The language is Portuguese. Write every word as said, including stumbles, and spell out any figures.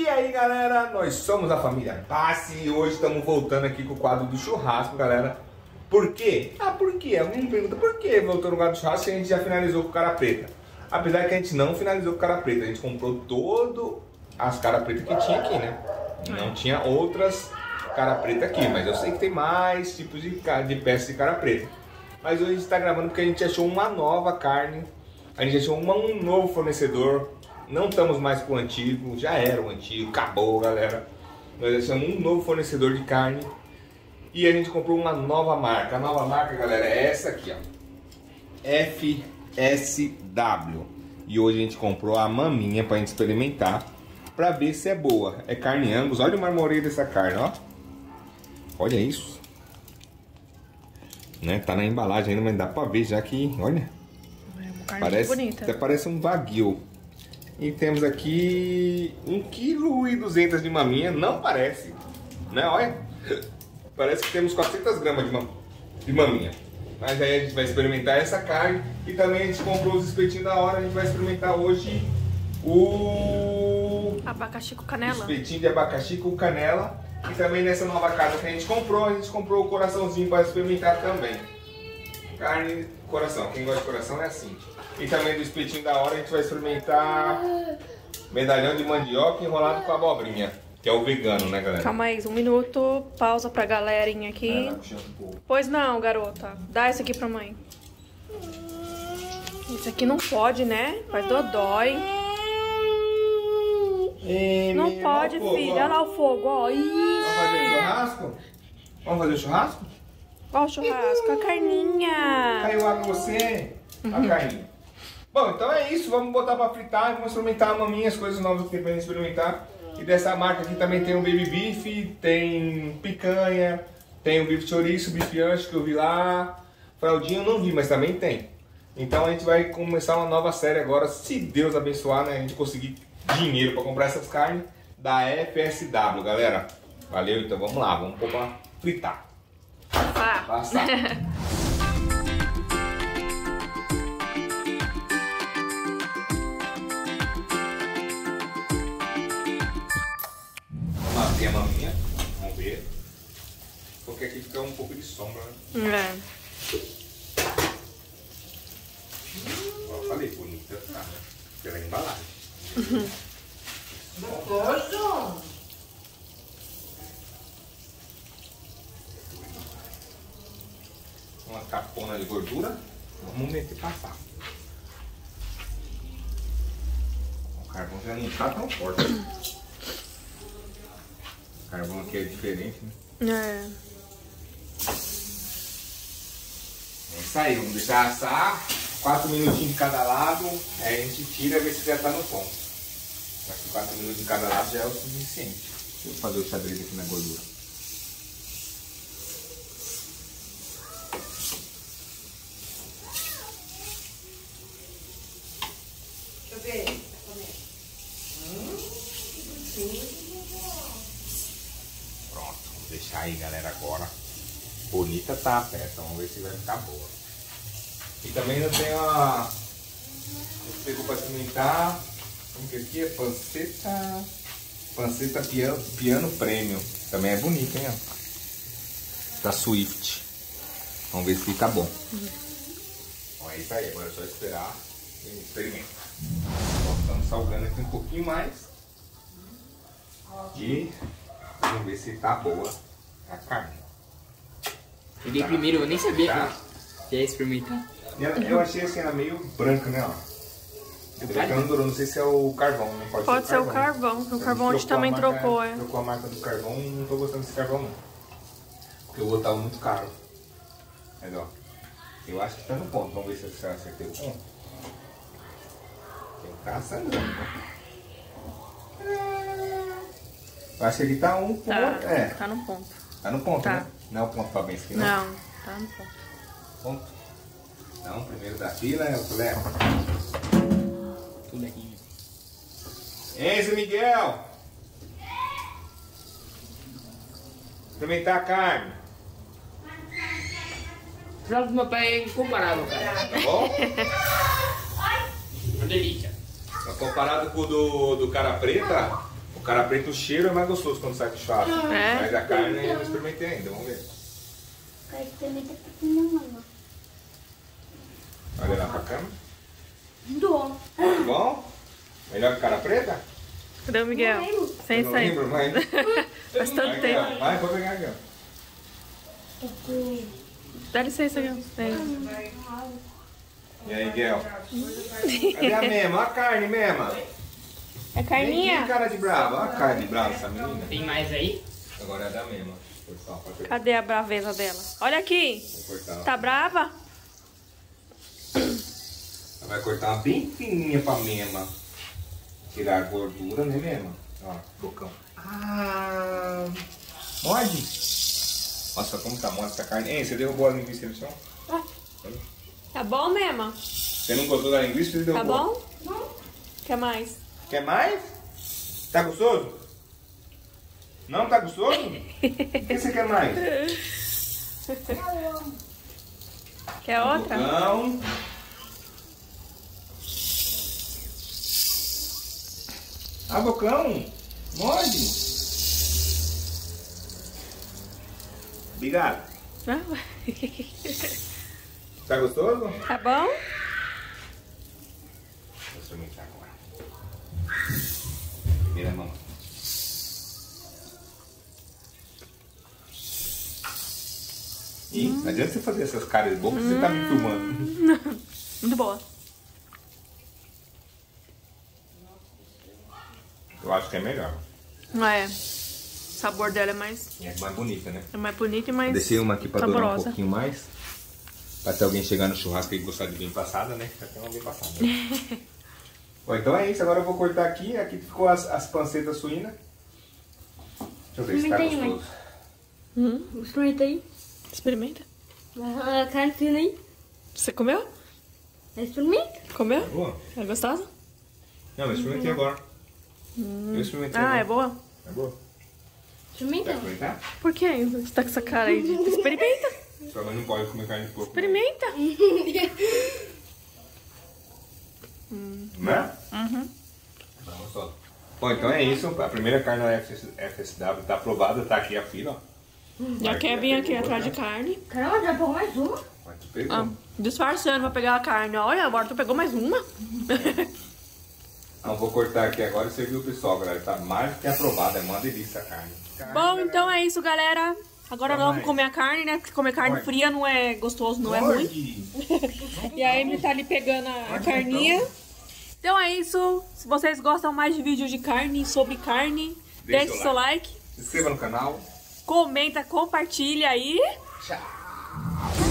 E aí galera, nós somos a família Passe e hoje estamos voltando aqui com o quadro do churrasco, galera. Por quê? Ah, por quê? Alguém me pergunta por que voltou no quadro do churrasco e a gente já finalizou com o cara preta. Apesar que a gente não finalizou com o cara preta, a gente comprou todo as cara preta que tinha aqui, né? Não tinha outras cara preta aqui, mas eu sei que tem mais tipos de, de peças de cara preta. Mas hoje a gente está gravando porque a gente achou uma nova carne, a gente achou uma, um novo fornecedor. Não estamos mais com o antigo, já era o antigo, acabou galera. Nós achamos um novo fornecedor de carne e a gente comprou uma nova marca. A nova marca, galera, é essa aqui, ó, F S W. E hoje a gente comprou a maminha pra gente experimentar, pra ver se é boa. É carne Angus, olha o marmoreio dessa carne, ó. Olha isso, né? Tá na embalagem ainda, mas dá pra ver já que, olha, é uma carne parece, bonita. até parece um wagyu. E temos aqui um quilo e duzentos de maminha, não parece, né? Olha, parece que temos quatrocentas gramas de, mam de maminha. Mas aí a gente vai experimentar essa carne e também a gente comprou os espetinhos da hora. A gente vai experimentar hoje o abacaxi com canela. Espetinho de abacaxi com canela. E também nessa nova casa que a gente comprou, a gente comprou o coraçãozinho para experimentar também. Carne, coração, quem gosta de coração é assim. E também do espetinho da hora a gente vai experimentar medalhão de mandioca enrolado com abobrinha, que é o vegano, né galera? Calma aí, um minuto, pausa pra galerinha aqui. Pois não, garota, dá esse aqui pra mãe. Esse aqui não pode, né? Faz dodói. E não pode, fogo, filha. ó. Olha lá o fogo, ó. Isso. Vamos fazer churrasco? Vamos fazer churrasco? Ó o churrasco, a carninha. Caiu água em você? A carninha. Bom, então é isso. Vamos botar pra fritar e vamos experimentar a maminha, as coisas novas que tem pra gente experimentar. E dessa marca aqui também tem o baby beef, tem picanha, tem o bife chouriço, bife ancho que eu vi lá. Fraldinha eu não vi, mas também tem. Então a gente vai começar uma nova série agora, se Deus abençoar, né? A gente conseguir dinheiro pra comprar essas carnes da F S W, galera. Valeu, então vamos lá, vamos pôr pra fritar. Ah. Passar. Vamos abrir a maminha, vamos ver. Porque aqui fica um pouco de sombra, né? É. Ó, falei, bonita, tá? Pela embalagem. Gostoso! Uma capona de gordura, vamos meter passar. O carvão já não tá tão forte. O carvão aqui é diferente, né? É. É isso aí, vamos deixar assar, quatro minutinhos de cada lado, aí a gente tira e vê se já tá no ponto. Acho que quatro minutos de cada lado já é o suficiente. Deixa eu fazer o xadrez aqui na gordura. Deixa eu ver. Pronto, vamos deixar aí galera agora. Bonita tá a peça, vamos ver se vai ficar boa. E também ainda tem a... a gente pegou para experimentar. Como que aqui é? Panceta... Panceta piano, piano Premium. Também é bonita, hein? Ó. Da Swift. Vamos ver se fica bom. Uhum. Bom, é isso aí, agora é só esperar e experimentar. Estamos salgando aqui um pouquinho mais. E vamos ver se tá boa a carne. Peguei Tá. primeiro, eu nem sabia Tá. que ia experimentar. E ela- eu achei assim, ela meio branca, né? Ó. Ela não durou, não sei se é o carvão, não pode, Pode ser ser o carvão. O carvão a gente também trocou, é. Trocou a marca do carvão e não tô gostando desse carvão não. Porque o outro tava muito caro. Mas ó, eu acho que tá no ponto. Vamos ver se eu acertei o ponto. Tem que estar sangrando, né? Eu acho que ele tá um ponto. Tá, É, tá no ponto. tá no ponto, Tá. né? Não é o ponto pra bem aqui, não? Não, tá no ponto. Ponto. Então, primeiro da fila é o Léo. Tudo aqui. Enzo Miguel! Experimentar a carne. Jogo do meu pai é incomparável, cara. Tá bom? Uma delícia. Mas comparado com o do, do cara preta, o cara preto, o cheiro é mais gostoso quando sai do churrasco. É? Mas a carne eu não experimentei ainda, vamos ver. Quero experimentar porque não, mamãe. Olha lá pra câmera. Dou. Tá bom? Melhor que cara preta? Cadê o Miguel? Sem Eu não sair. lembro, mas... Faz tanto Vai, tempo. Miguel. Vai, vou pegar aqui, ó. Dá licença, Miguel. Vem. E aí, Miguel? Cadê a Mema? Olha a carne, Mema. É Vem carninha? aqui, cara de brava. Olha a carne de brava essa menina. Tem mais aí? Agora é da Mema. Vou cortar, pode pegar. Cadê a braveza dela? Olha aqui. Vou cortar. Tá brava? Ela vai cortar uma bem fininha pra Mema. Tirar a gordura, né, Mema? Ó, bocão. Ah, morde. Nossa, como tá mole essa carne. Ei, você derrubou a linguiça no chão? Tá bom, Mema? Você não gostou da linguiça? Você Tá derrubou. bom? Não. Quer mais? Quer mais? Tá gostoso? Não tá gostoso? O que você quer mais? Quer outra? Bocão. Ah, bocão. Morde. Obrigado. Ah, Tá gostoso? Tá bom? Vou experimentar agora. Primeira mão. Ih, não adianta você fazer essas caras de boca que você tá me filmando. Muito boa. Eu acho que é melhor. É. O sabor dela é mais, E é mais bonita, né? é mais bonito e mais Desci uma aqui pra durar um saborosa. pouquinho mais. Pra ter alguém chegar no churrasco e gostar de bem passada, né? Já tem uma bem passada. Né? Bom, então é isso. Agora eu vou cortar aqui. Aqui ficou as, as pancetas suínas. Deixa eu ver se tá Experimentei, gostoso. Hum, Experimenta aí. experimenta. A carne fina aí. Você comeu? Experimenta. Comeu? É boa? É gostosa? Não, eu experimentei agora. Eu experimentei Ah, agora. é boa? É boa? Experimenta. Quer experimentar? Por que você tá com essa cara aí de... Experimenta. Sua mãe não pode comer carne de porco. Experimenta. Né? Uhum. Vamos só. Bom, então é isso. A primeira carne da F S W tá aprovada. Tá aqui a fila, ó. Já Vai, quer já vir aqui pegou, atrás né? de carne. Caramba, já pegou mais uma. Mas tu pegou. Ah, disfarçando pra pegar a carne. Olha, agora tu pegou mais uma. Então vou cortar aqui agora e você viu o pessoal, galera. Tá mais que aprovada. É uma delícia a carne. Carne, Bom, galera. então é isso, galera. Agora Até nós mais. vamos comer a carne, né? Porque comer carne Morde. fria não é gostoso, não é ruim. Morde. E a Emily tá ali pegando a Morde, carninha. Então é isso. Se vocês gostam mais de vídeos de carne, sobre carne, Deixa deixe o seu like. Se inscreva no canal. Comenta, compartilha aí. Tchau.